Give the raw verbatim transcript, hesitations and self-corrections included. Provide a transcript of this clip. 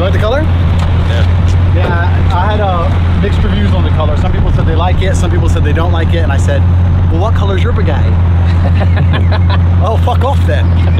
You like the color? Yeah. Yeah, I had uh, mixed reviews on the color. Some people said they like it, some people said they don't like it, and I said, well, what color is your Bugatti? Oh, fuck off then.